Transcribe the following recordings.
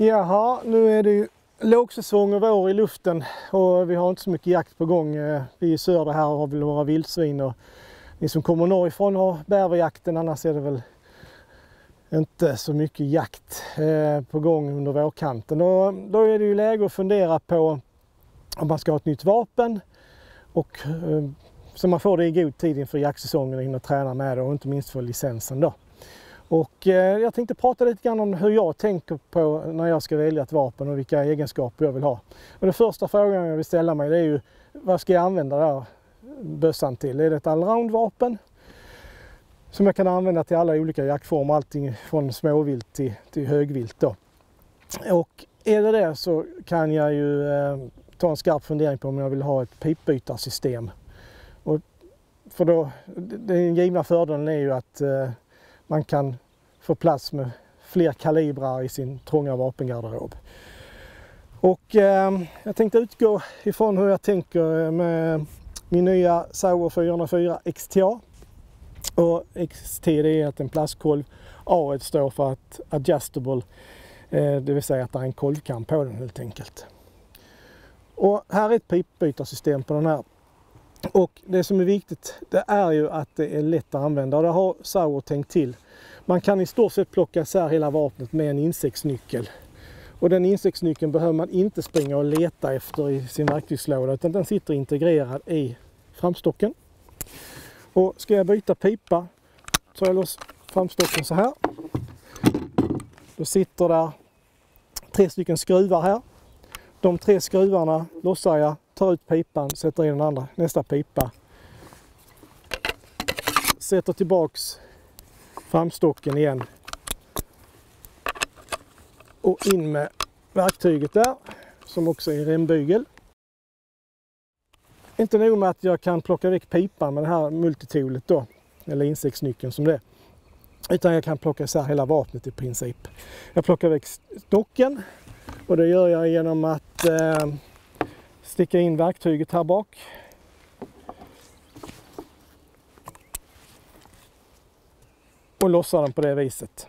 Jaha, nu är det ju lågsäsong och vår i luften och vi har inte så mycket jakt på gång. Vi i söder här har väl några vildsvin och ni som kommer norrifrån har bäverjakten, annars är det väl inte så mycket jakt på gång under vårkanten. Och då är det ju läge att fundera på om man ska ha ett nytt vapen och så man får det i god tid inför jaktsäsongen och hinna träna med det och inte minst för licensen då. Och jag tänkte prata lite grann om hur jag tänker på när jag ska välja ett vapen och vilka egenskaper jag vill ha. Och den första frågan jag vill ställa mig det är ju, vad ska jag använda den här bössan till? Är det ett allround-vapen som jag kan använda till alla olika jaktformer, allting från småvilt till högvilt då. Och är det så kan jag ju ta en skarp fundering på om jag vill ha ett pipbytarsystem. Och för då, den givna fördelen är ju att man kan få plats med fler kalibrar i sin trånga vapengarderob. Och jag tänkte utgå ifrån hur jag tänker med min nya Sauer 404 XTA. Och XT det är att en plastkolv, A står för att adjustable, det vill säga att det är en kolvkam på den helt enkelt. Och här är ett pipbytarsystem på den här. Och det som är viktigt det är ju att det är lätt att använda och det har Sauer tänkt till. Man kan i stort sett plocka isär hela vapnet med en insektsnyckel. Och den insektsnyckeln behöver man inte springa och leta efter i sin verktygslåda utan den sitter integrerad i framstocken. Och ska jag byta pipa så tar jag loss framstocken så här. Då sitter där 3 stycken skruvar här. De 3 skruvarna lossar jag, tar ut pipan, sätter in den andra, nästa pipa. Sätter tillbaks framstocken igen. Och in med verktyget där, som också är rembygel. Inte nog med att jag kan plocka väck pipan med det här multitoolet då, eller insektsnyckeln som det är. Utan jag kan plocka isär hela vapnet i princip. Jag plockar väck stocken och det gör jag genom att sticka in verktyget här bak. Och lossa den på det viset.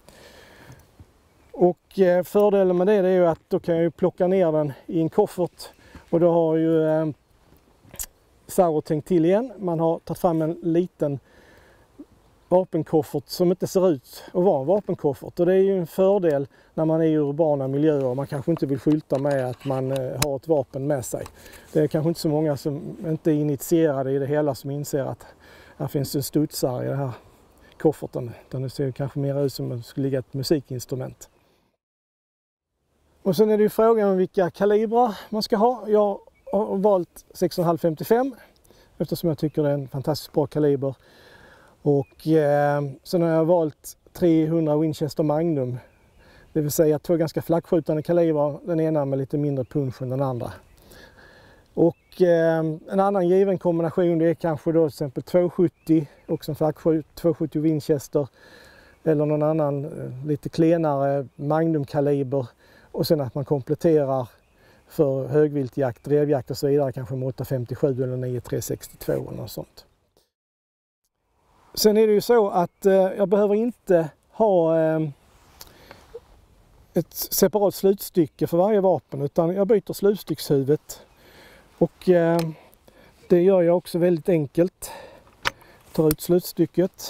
Och fördelen med det är ju att då kan jag ju plocka ner den i en koffert. Och då har ju Sauer tänkt till igen. Man har tagit fram en liten vapenkoffert som inte ser ut att vara en vapenkoffert. Och det är ju en fördel när man är i urbana miljöer och man kanske inte vill skylta med att man har ett vapen med sig. Det är kanske inte så många som inte är initierade i det hela som inser att här finns en studsare i den här kofferten. Den ser kanske mer ut som att det skulle ligga ett musikinstrument. Och sen är det ju frågan om vilka kalibrar man ska ha. Jag har valt 6,5-55 eftersom jag tycker det är en fantastiskt bra kaliber. Och sen har jag valt 300 Winchester Magnum. Det vill säga 2 ganska flackskjutande kalibrar, den ena med lite mindre punch än den andra. Och en annan given kombination det är kanske då till exempel 270, också en flackskjut, 270 Winchester. Eller någon annan lite klenare Magnum-kaliber. Och sen att man kompletterar för högviltjakt, drevjakt och så vidare, kanske med 857 eller 9362 eller något sånt. Sen är det ju så att jag behöver inte ha ett separat slutstycke för varje vapen utan jag byter slutstyckshuvudet. Och det gör jag också väldigt enkelt. Tar ut slutstycket.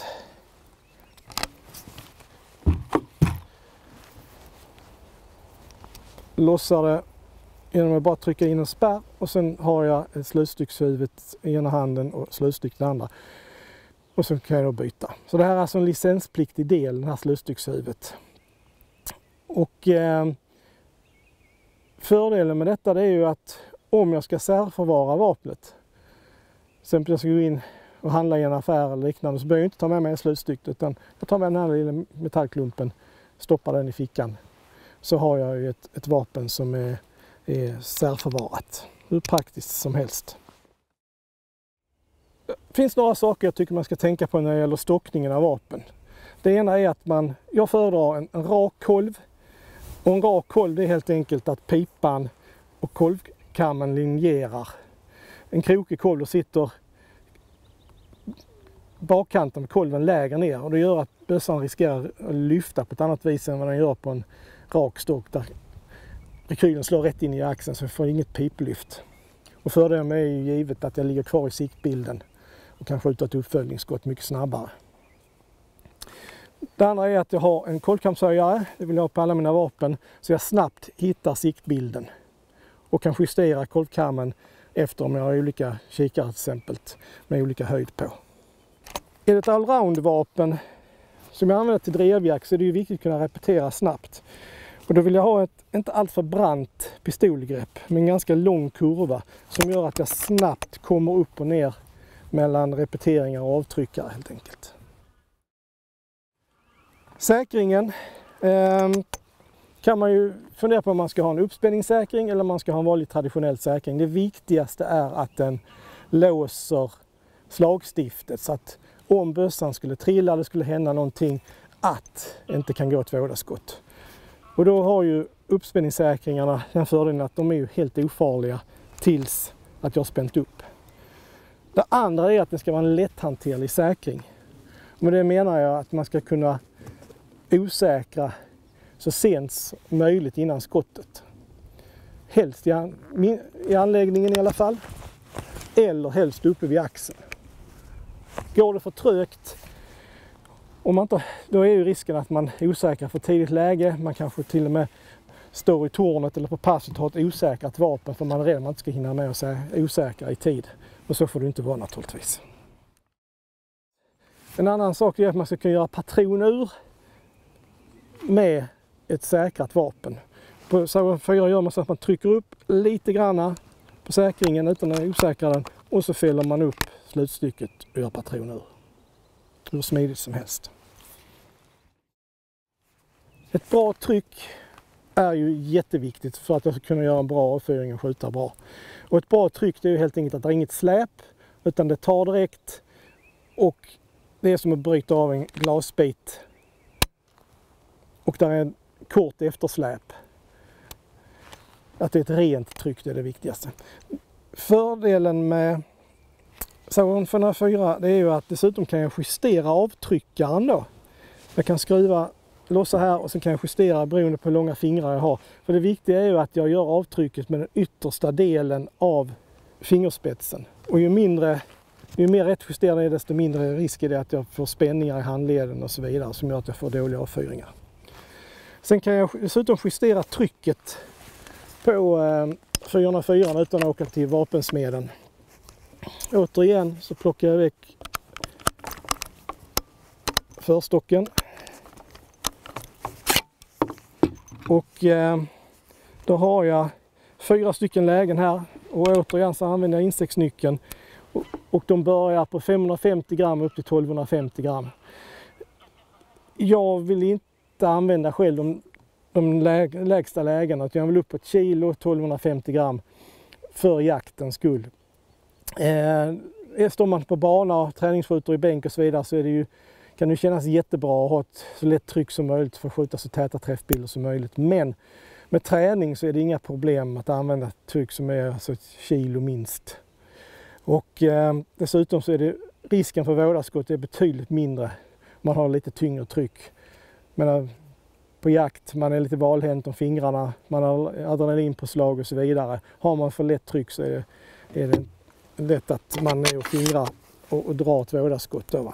Lossar det genom att bara trycka in en spärr och sen har jag ett slutstyckshuvud i ena handen och slutstyck i den andra. Och så kan jag då byta. Så det här är alltså en licenspliktig del, den här slutstyckshuvudet. Och fördelen med detta det är ju att om jag ska särförvara vapnet, till exempel jag ska gå in och handla i en affär eller liknande, så behöver jag inte ta med mig en slutstyck utan jag tar med den här lilla metallklumpen, stoppar den i fickan. Så har jag ju ett vapen som är särförvarat, hur praktiskt som helst. Det finns några saker jag tycker man ska tänka på när det gäller stockningen av vapen. Det ena är att jag föredrar en rak kolv. Och en rak kolv det är helt enkelt att pipan och kolvkammen linjerar. En krokig kolv då sitter bakkanten med kolven lägre ner och det gör att bössan riskerar att lyfta på ett annat vis än vad den gör på en rak stock där rekylen slår rätt in i axeln, så jag får inget piplyft. Och fördelen är ju givet att jag ligger kvar i siktbilden och kan skjuta ett uppföljningsskott mycket snabbare. Det andra är att jag har en kolvkamshöjare, det vill jag ha på alla mina vapen, så jag snabbt hittar siktbilden och kan justera kolvkammen efter om jag har olika kikare till exempel med olika höjd på. Är det ett allround-vapen som jag använder till drevjakt så är det ju viktigt att kunna repetera snabbt. Och då vill jag ha ett inte alltför brant pistolgrepp med en ganska lång kurva som gör att jag snabbt kommer upp och ner mellan repeteringar och avtryckare helt enkelt. Säkringen kan man ju fundera på om man ska ha en uppspänningssäkring eller om man ska ha en vanlig traditionell säkring. Det viktigaste är att den låser slagstiftet så att om bössan skulle trilla eller skulle hända någonting att det inte kan gå ett vådaskott. Och då har ju uppspänningssäkringarna den fördelen att de är ju helt ofarliga tills att jag har spänt upp. Det andra är att det ska vara en lätthanterlig säkring. Med det menar jag att man ska kunna osäkra så sent som möjligt innan skottet. Helst i anläggningen i alla fall. Eller helst uppe vid axeln. Går det för trögt, då är ju risken att man osäkrar för tidigt läge. Man kanske till och med står i tornet eller på passet och har ett osäkrat vapen för man är rädd att man inte ska hinna med att osäkra i tid. Och så får det inte vara naturligtvis. En annan sak är att man ska kunna göra patronur med ett säkrat vapen. På Sauer 4 gör man så att man trycker upp lite granna på säkringen utan att osäkra den och så fäller man upp slutstycket och gör patronur. Hur smidigt som helst. Ett bra tryck är ju jätteviktigt för att jag ska kunna göra en bra avfyring och skjuta bra. Och ett bra tryck det är ju helt enkelt att det är inget släp utan det tar direkt och det är som att bryta av en glasbit. Och där är en kort eftersläp. Att det är ett rent tryck, det är det viktigaste. Fördelen med Sauer 404 det är ju att dessutom kan jag justera avtryckaren då. Jag kan skruva, lossa här och sen kan jag justera beroende på hur långa fingrar jag har. För det viktiga är ju att jag gör avtrycket med den yttersta delen av fingerspetsen. Och ju mer rätt justerad är desto mindre risk är det att jag får spänningar i handleden och så vidare som gör att jag får dåliga avfyringar. Sen kan jag dessutom justera trycket på 404 utan att åka till vapensmeden. Återigen så plockar jag väck förstocken. Och då har jag 4 stycken lägen här och återigen så använder jag insektsnyckeln och de börjar på 550 gram upp till 1250 gram. Jag vill inte använda själv de lägsta lägena utan jag vill upp på 1 kilo 1250 gram för jaktens skull. Står man på bana, träningsskjuter i bänk och så vidare så är det ju, kan det kännas jättebra att ha ett så lätt tryck som möjligt för att skjuta så täta träffbilder som möjligt. Men med träning så är det inga problem att använda ett tryck som är alltså 1 kilo minst. Och dessutom så är det risken för vådaskott är betydligt mindre. Man har lite tyngre tryck. Men på jakt, man är lite valhänt om fingrarna, man har adrenalinpåslag och så vidare. Har man för lätt tryck så är det lätt att man är och fingrar och drar ett vådaskott då.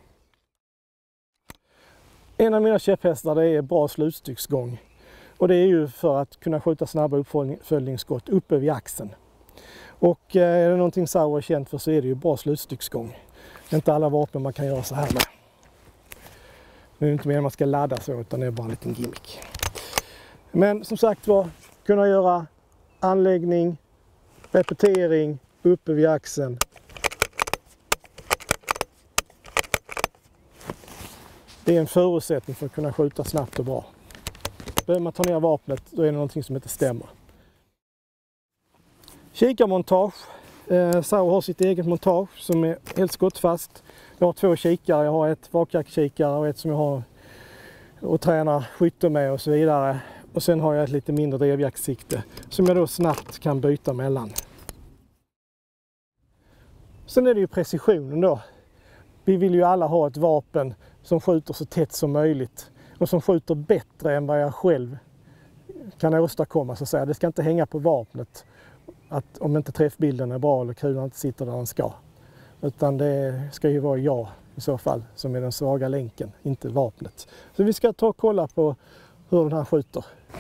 En av mina käpphästar det är bra slutstycksgång. Och det är ju för att kunna skjuta snabba uppföljningsskott uppe vid axeln. Och är det någonting Sauer är känt för så är det ju bra slutstycksgång. Inte alla vapen man kan göra så här med. Nu är det inte mer man ska ladda så utan det är bara en liten gimmick. Men som sagt var, kunna göra anläggning, repetering uppe vid axeln. Det är en förutsättning för att kunna skjuta snabbt och bra. Behöver man ta ner vapnet då är det någonting som inte stämmer. Kikarmontage. Sauer har sitt eget montage som är helt skottfast. Jag har 2 kikare, jag har ett vakjaktkikare och ett som jag har och tränar skytte med och så vidare. Och sen har jag ett lite mindre drevjaktssikte som jag då snabbt kan byta mellan. Sen är det ju precisionen då. Vi vill ju alla ha ett vapen som skjuter så tätt som möjligt och som skjuter bättre än vad jag själv kan åstadkomma, så att säga. Det ska inte hänga på vapnet att om inte träffbilden är bra eller kulan inte sitter där den ska. Utan det ska ju vara jag i så fall som är den svaga länken, inte vapnet. Så vi ska ta och kolla på hur den här skjuter.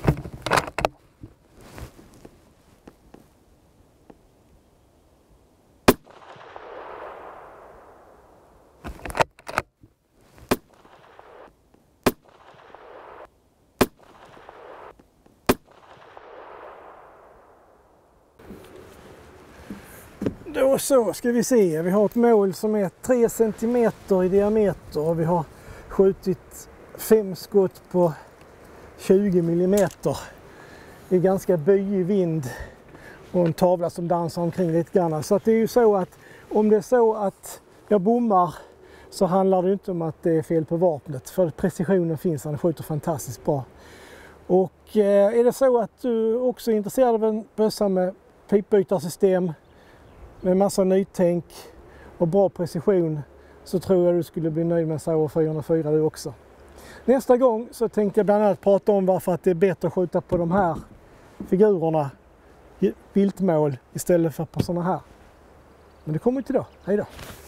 Då så ska vi se, vi har ett mål som är 3 cm i diameter och vi har skjutit 5 skott på 20 mm. Det är ganska böjig vind och en tavla som dansar omkring lite grann. Så att det är ju så att om det är så att jag bommar så handlar det inte om att det är fel på vapnet, för precisionen finns, han skjuter fantastiskt bra. Och är det så att du också är intresserad av en bössa med pipbytarsystem med massa nytänk och bra precision, så tror jag du skulle bli nöjd med Sauer 404 du också. Nästa gång så tänkte jag bland annat prata om varför att det är bättre att skjuta på de här figurerna, viltmål, istället för på sådana här. Men det kommer inte då. Hej då!